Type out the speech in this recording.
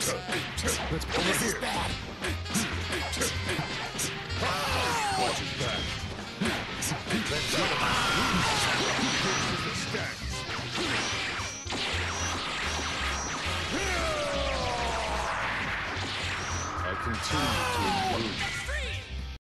Let's pull this is bad. Watch his back. I continue to improve.